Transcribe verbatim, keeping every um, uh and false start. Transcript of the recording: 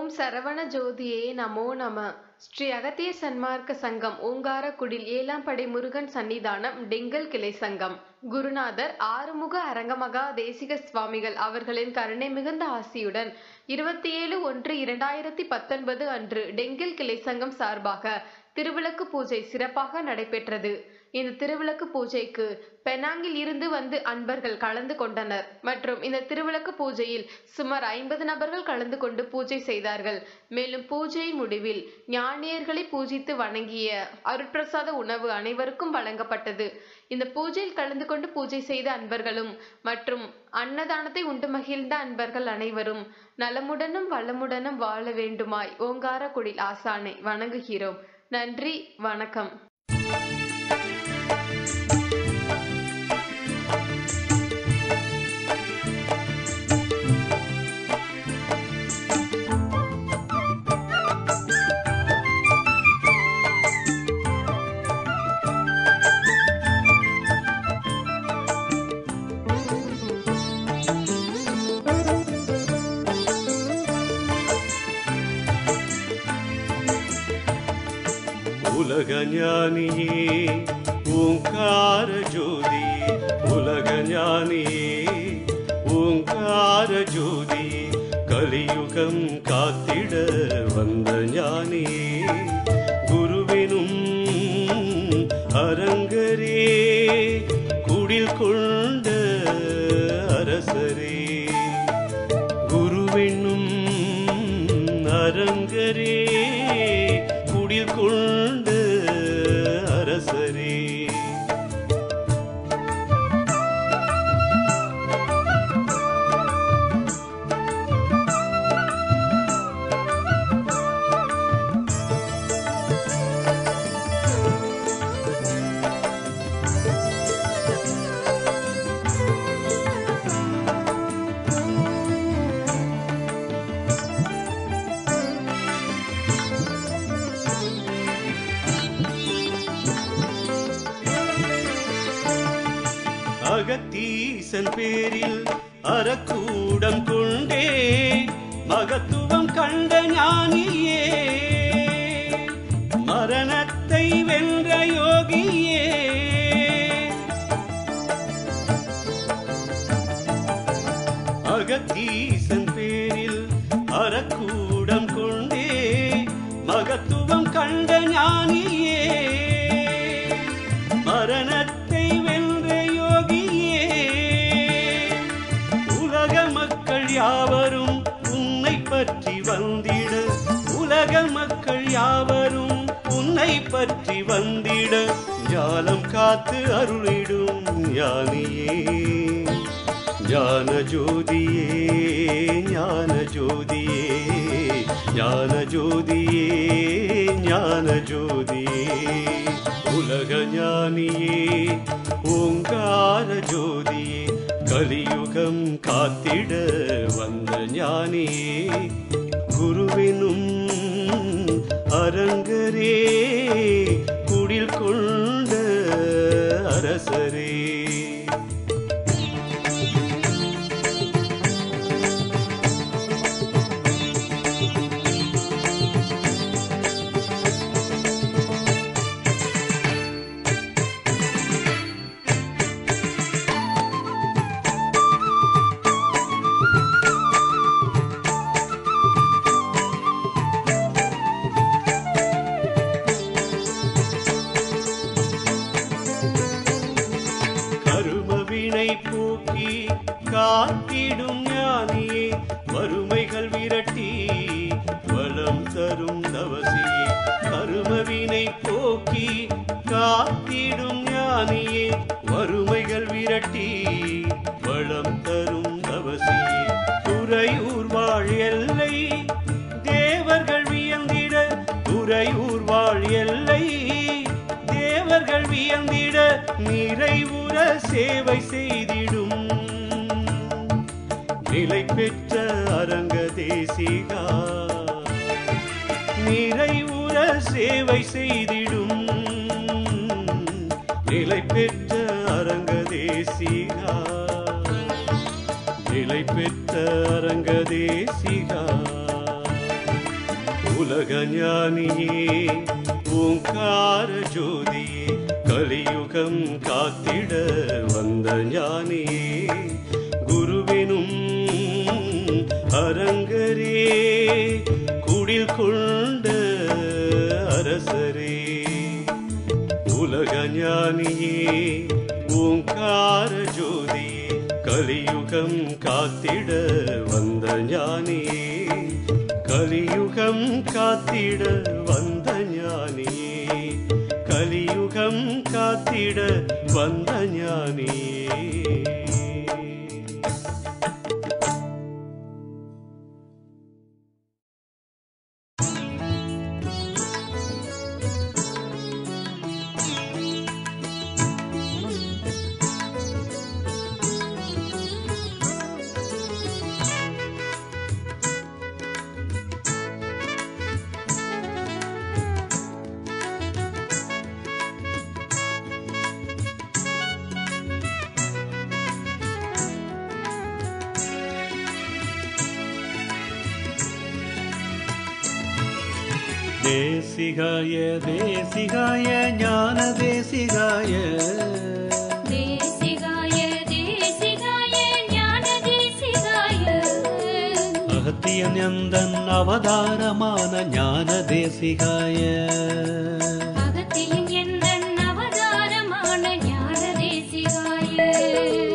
ஓம் சரவண ஜோதியே நமோ நம. ஸ்ரீ அகத்திய சன்மார்க்க சங்கம் ஓங்காரக்குடில் ஏழாம் படை முருகன் சன்னிதானம் டெங்கல் கிளை சங்கம் குருநாதர் ஆறுமுக அரங்கமகா தேசிக சுவாமிகள் அவர்களின் கருணை மிகுந்த ஆசியுடன் இருபத்தி ஏழு ஒன்று இரண்டாயிரத்தி பத்தொன்பது அன்று டெங்கல் கிளை சங்கம் சார்பாக திருவிளக்கு பூஜை சிறப்பாக நடைபெற்றது. இந்த திருவிளக்கு பூஜைக்கு பெனாங்கில் இருந்து வந்து அன்பர்கள் கலந்து கொண்டனர் மற்றும் இந்த திருவிளக்கு பூஜையில் சுமார் ஐம்பது நபர்கள் கலந்து கொண்டு பூஜை செய்தார்கள். மேலும் பூஜையின் முடிவில் ஞானியர்களை பூஜித்து வணங்கிய அருட்பிரசாத உணவு அனைவருக்கும் வழங்கப்பட்டது. இந்த பூஜையில் கலந்து கொண்டு பூஜை செய்த அன்பர்களும் மற்றும் அன்னதானத்தை உண்டு மகிழ்ந்த அன்பர்கள் அனைவரும் நலமுடனும் வளமுடனும் வாழ வேண்டுமாய் ஓங்காரக்குடில் ஆசானை வணங்குகிறோம். நன்றி, வணக்கம். உலக ஞானியே ஓங்கார ஜோதியே, உலக ஞானியே ஓங்கார ஜோதியே, கலியுகம் காத்திட வந்த ஞானியே, குருவினும் அரங்கரே, குடில் கொண்ட அரசரே, குருவினும் அரங்கரே, குடில் கொண்ட அரசரே. அகத்தீசன் பேரில் அறக்கூடம் கொண்டே மகத்துவம் கண்ட ஞானியே, மரணத்தை வென்ற யோகியே, அகத்தீசன் பேரில் அறக்கூடம் கொண்டே மகத்துவம் கண்ட ஞானியே, மரணத்தை வென்ற யோகியே, உலக மக்கள் யாவரும் உன்னை பற்றி வந்திட, உலக மக்கள் யாவரும் உன்னை பற்றி வந்திட, ஞானம் காத்து அருளிடும் ஞானியே, ஞான ஜோதியே, ஞான ஜோதியே, ஞான ஜோதியே, ஞான ஜோதியே, உலக ஞானியே ஓங்கார ஜோதியே, கலியுகம் காத்திட வந்த ஞானியே, குருவினும் அரங்கரே, குடில் கொண்ட அரசரே. போக்கி காத்திடும் ஞானியே, வறுமைகள் விரட்டி வளம் தரும் தவசியே, கருமவினை போக்கி காத்திடும் ஞானியே, வறுமைகள் விரட்டி வளம் தரும் தவசியே, துறையூர் வாழ் எல்லை தேவர்கள் வியந்திட, துறையூர் வாழ் எல்லை தேவர்கள் வியந்திட, நிறைவுற சேவை செய்திடும் நிலை பெற்ற அரங்க தேசிகா, நிறைவுற சேவை செய்திடும் நிலை பெற்ற அரங்க தேசிகா, நிலை பெற்ற அரங்க தேசிகா. உலக ஞானியே ஓங்கார ஜோதியே கலியுகம் காத்திட வந்த ஞானியே குருவினும் அரங்கரே குடில் கொண்ட அரசரே உலக ஞானியே ஓங்கார ஜோதியே கலியுகம் காத்திட வந்த ஞானியே கலியுகம் காத்திட வந்த ஞானியே கலியுகம் காத்திட வந்த ஞானியே தேசிகாய தேசிகாய ஞான தேசிகாய தேசிகாய தேசிகாய ஞான தேசிகாய அகத்தியநந்தன் அவதாரமான ஞான தேசிகாய அகத்தியன் எந்தன் அவதாரமான ஞான தேசிகாய